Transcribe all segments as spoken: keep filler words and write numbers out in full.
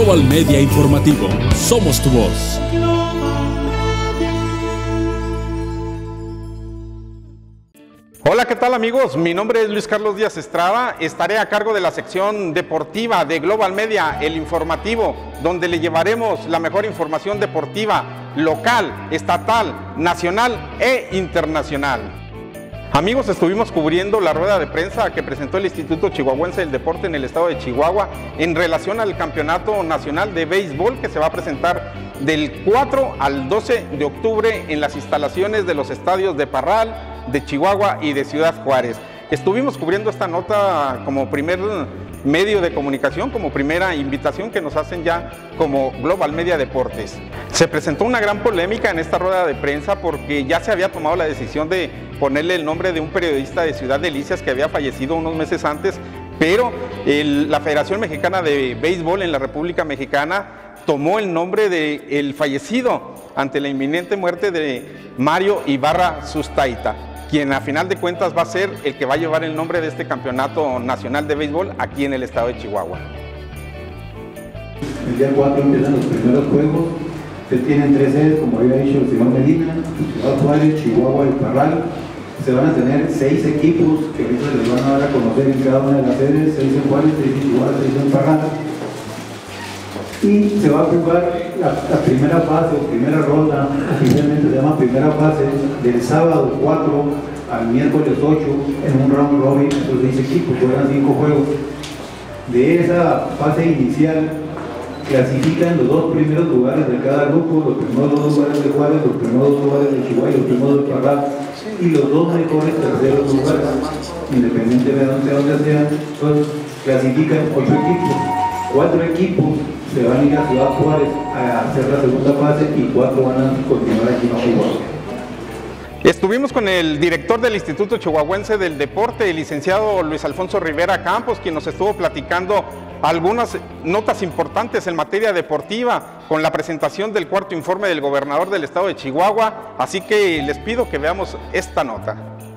Global Media Informativo. Somos tu voz. Hola, ¿qué tal amigos? Mi nombre es Luis Carlos Díaz Estrada. Estaré a cargo de la sección deportiva de Global Media, el informativo, donde le llevaremos la mejor información deportiva local, estatal, nacional e internacional. Amigos, estuvimos cubriendo la rueda de prensa que presentó el Instituto Chihuahuense del Deporte en el estado de Chihuahua en relación al Campeonato Nacional de Béisbol que se va a presentar del cuatro al doce de octubre en las instalaciones de los estadios de Parral, de Chihuahua y de Ciudad Juárez. Estuvimos cubriendo esta nota como primer medio de comunicación, como primera invitación que nos hacen ya como Global Media Deportes. Se presentó una gran polémica en esta rueda de prensa porque ya se había tomado la decisión de ponerle el nombre de un periodista de Ciudad Delicias que había fallecido unos meses antes, pero el, la Federación Mexicana de Béisbol en la República Mexicana tomó el nombre del fallecido ante la inminente muerte de Mario Ibarra Sustaita, quien a final de cuentas va a ser el que va a llevar el nombre de este campeonato nacional de béisbol aquí en el estado de Chihuahua. El día cuatro empiezan los primeros juegos, se tienen tres sedes, como había dicho el señor Medina, Ciudad Juárez, Chihuahua y Parral. Se van a tener seis equipos que ahorita les van a dar a conocer en cada una de las sedes, seis en Juárez, seis en Chihuahua, seis en Parral. Y se va a jugar la, la primera fase, primera ronda, oficialmente se llama primera fase, del sábado cuatro al miércoles ocho en un round robin, esos seis equipos, juegan cinco juegos. De esa fase inicial clasifican los dos primeros lugares de cada grupo, los primeros dos lugares de Juárez, los primeros dos lugares de Chihuahua y los primeros de Parral, y los dos mejores terceros lugares, independientemente de dónde sean, pues clasifican ocho equipos, cuatro equipos se van a ir a Ciudad Juárez a hacer la segunda fase y cuatro van a continuar aquí en Chihuahua. Estuvimos con el director del Instituto Chihuahuense del Deporte, el licenciado Luis Alfonso Rivera Campos, quien nos estuvo platicando algunas notas importantes en materia deportiva con la presentación del cuarto informe del gobernador del estado de Chihuahua, así que les pido que veamos esta nota.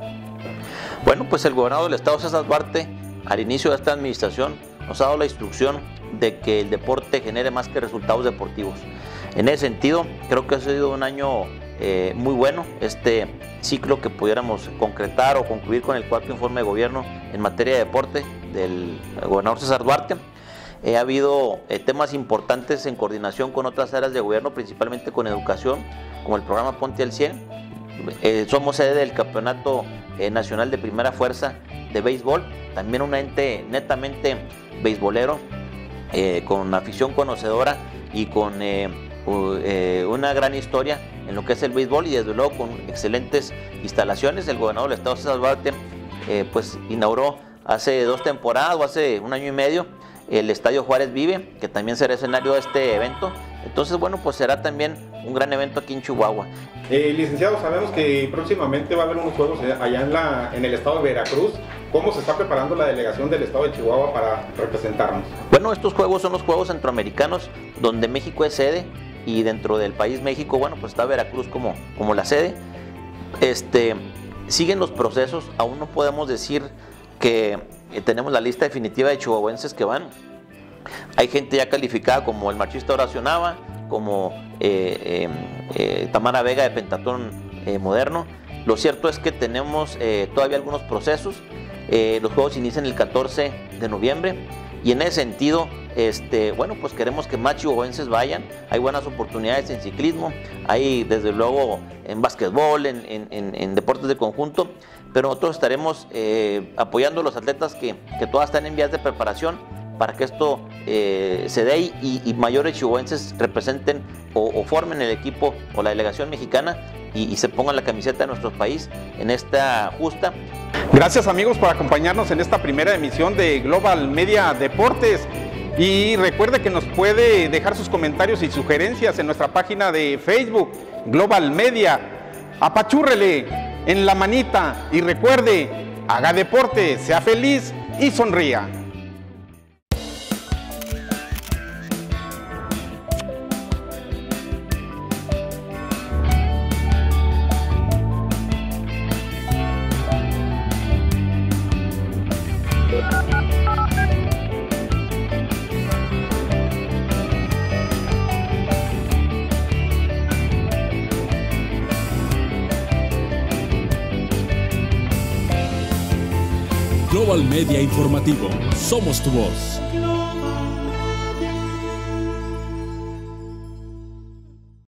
Bueno, pues el gobernador del estado, César Duarte, al inicio de esta administración nos ha dado la instrucción de que el deporte genere más que resultados deportivos. En ese sentido, creo que ha sido un año eh, muy bueno, este ciclo que pudiéramos concretar o concluir con el cuarto informe de gobierno en materia de deporte del gobernador César Duarte. Eh, ha habido eh, temas importantes en coordinación con otras áreas de gobierno, principalmente con educación, como el programa Ponte al cien. Eh, somos sede del Campeonato eh, Nacional de Primera Fuerza de Béisbol, también un ente netamente beisbolero, eh, con afición conocedora y con eh, uh, eh, una gran historia en lo que es el béisbol y desde luego con excelentes instalaciones. El gobernador del estado, César Duarte, eh, pues inauguró hace dos temporadas o hace un año y medio el Estadio Juárez Vive, que también será escenario de este evento. Entonces, bueno, pues será también un gran evento aquí en Chihuahua. Eh, licenciado, sabemos que próximamente va a haber unos juegos allá en, la, en el estado de Veracruz. ¿Cómo se está preparando la delegación del estado de Chihuahua para representarnos? Bueno, estos juegos son los Juegos Centroamericanos, donde México es sede, y dentro del país México, bueno, pues está Veracruz como, como la sede. Este, siguen los procesos, aún no podemos decir que eh, tenemos la lista definitiva de chihuahuenses que van. Hay gente ya calificada como el marchista Horacio Nava, como eh, eh, eh, Tamara Vega de Pentatón eh, Moderno. Lo cierto es que tenemos eh, todavía algunos procesos. Eh, los juegos inician el catorce de noviembre y en ese sentido, este, bueno, pues queremos que más chihuahuenses vayan. Hay buenas oportunidades en ciclismo, hay desde luego en básquetbol, en, en, en, en deportes de conjunto, pero nosotros estaremos eh, apoyando a los atletas que, que todas están en vías de preparación para que esto eh, se dé y, y mayores chihuahuenses representen o, o formen el equipo o la delegación mexicana y, y se pongan la camiseta de nuestro país en esta justa. Gracias amigos por acompañarnos en esta primera emisión de Global Media Deportes. Y recuerde que nos puede dejar sus comentarios y sugerencias en nuestra página de Facebook, Global Media. Apachúrrele en la manita y recuerde, haga deporte, sea feliz y sonría. Global Media Informativo. Somos tu voz.